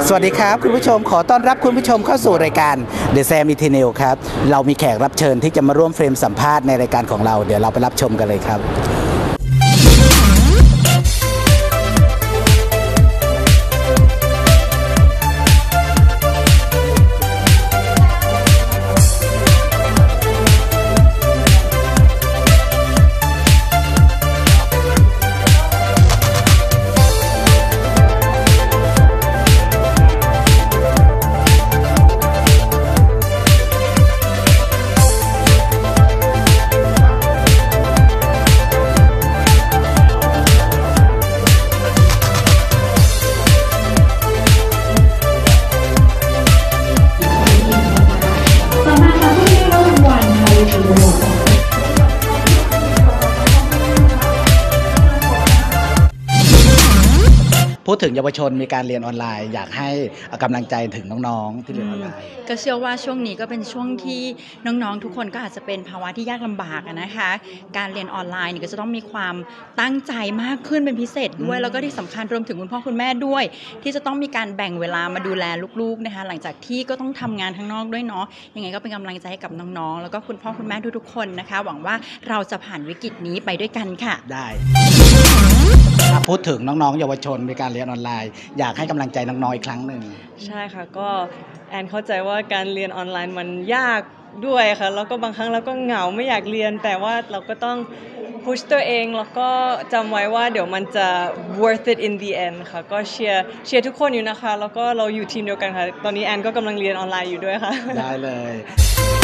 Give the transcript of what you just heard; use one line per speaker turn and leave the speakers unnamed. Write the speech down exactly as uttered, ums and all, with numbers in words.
สวัสดีครับคุณผู้ชมขอต้อนรับคุณผู้ชมเข้าสู่รายการ The Sam Eternal ครับเรามีแขกรับเชิญที่จะมาร่วมเฟรมสัมภาษณ์ในรายการของเราเดี๋ยวเราไปรับชมกันเลยครับพูดถึงเยาวชนมีการเรียนออนไลน์อยากให้กำลังใจถึงน้องๆที่เรียนออนไลน์
ก็เชื่อว่าช่วงนี้ก็เป็นช่วงที่น้องๆทุกคนก็อาจจะเป็นภาวะที่ยากลำบากนะคะการเรียนออนไลน์ก็จะต้องมีความตั้งใจมากขึ้นเป็นพิเศษด้วยแล้วก็ที่สำคัญรวมถึงคุณพ่อคุณแม่ด้วยที่จะต้องมีการแบ่งเวลามาดูแลลูกๆนะคะหลังจากที่ก็ต้องทำงานข้างนอกด้วยเนาะยังไงก็เป็นกำลังใจให้กับน้องๆแล้วก็คุณพ่อคุณแม่ทุกๆคนนะคะหวังว่าเราจะผ่านวิกฤตนี้ไปด้วยกันค่ะ
ได้พูดถึงน้องๆเยาวชนในการเรียนออนไลน์อยากให้กำลังใจน้องๆอีกครั้งหนึ่ง
ใช่ค่ะก็แอนเข้าใจว่าการเรียนออนไลน์มันยากด้วยค่ะแล้วก็บางครั้งเราก็เหงาไม่อยากเรียนแต่ว่าเราก็ต้อง push ตัวเองแล้วก็จำไว้ว่าเดี๋ยวมันจะ worth it in the end ค่ะก็เชียร์เชียร์ทุกคนอยู่นะคะแล้วก็เราอยู่ทีมเดียวกันค่ะตอนนี้แอนก็กำลังเรียนออนไลน์อยู่ด้วยค่ะ
ได้เลย